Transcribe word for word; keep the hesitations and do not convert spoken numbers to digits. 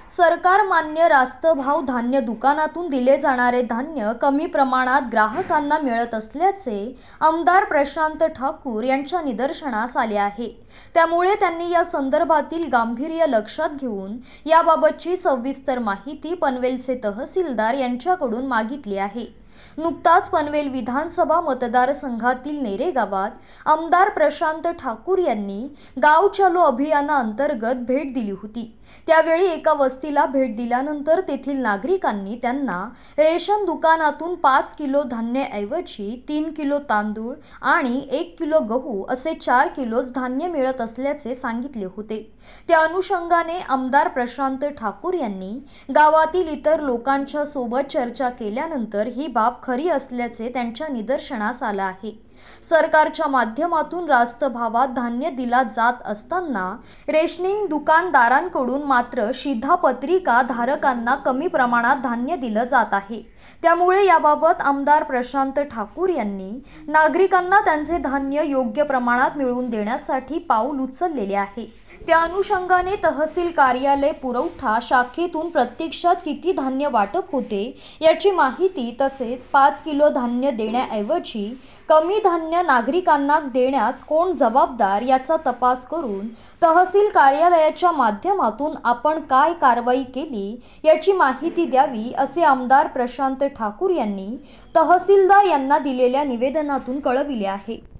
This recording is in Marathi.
सरकार मान्य रास्त भाव धान्य दुकानातून दिले जाणारे धान्य कमी प्रमाणात ग्राहकांना मिळत असल्याचे आमदार प्रशांत ठाकूर यांच्या निदर्शनास आले आहे। त्यामुळे त्यांनी या संदर्भातील गांभीर्य लक्षात घेऊन याबाबतची सविस्तर माहिती पनवेलचे तहसीलदार यांच्याकडून मागितली आहे। नुकताच पनवेल विधानसभा मतदारसंघातील नेरे गावात आमदार प्रशांत ठाकूर यांनी गाव चलो अभियानाअंतर्गत भेट दिली होती। त्यावेळी एका वस्तीला भेट दिल्यानंतर तेथील नागरिकांनी त्यांना रेशन दुकानातून पाच किलो धान्याऐवजी तीन किलो तांदूळ आणि एक किलो गहू असे चार किलोज धान्य मिळत असल्याचे सांगितले होते। त्या अनुषंगाने आमदार प्रशांत ठाकूर यांनी गावातील इतर लोकांच्या सोबत चर्चा केल्यानंतर ही बाब खरी असल्याचे त्यांच्या निदर्शनास आले आहे। सरकारच्या माध्यमातून रास्त भावात धान्य दिला जात असताना रेशनिंग दुकानदारांकडून मात्र शिधापत्रिका धारकांना कमी प्रमाणात धान्य दिलं जात आहे। त्यामुळे याबाबत आमदार प्रशांत ठाकूर यांनी नागरिकांना त्यांचे धान्य योग्य प्रमाणात मिळवून देण्यासाठी पाऊल उचललेले आहे। त्या अनुषंगाने तहसील कार्यालय पुरवठा शाखेतून प्रत्यक्षात किती धान्य वाटप होते याची माहिती तसेच पाच किलो धान्य देण्याऐवजी कमी धान्य नागरिकांना देण्यास कोण जबाबदार याचा तपास करून तहसील कार्यालयाच्या माध्यमातून आपण काय कारवाई केली याची माहिती द्यावी असे आमदार प्रशांत ठाकूर यांनी तहसीलदार यांना दिलेल्या निवेदनातून कळविले आहे।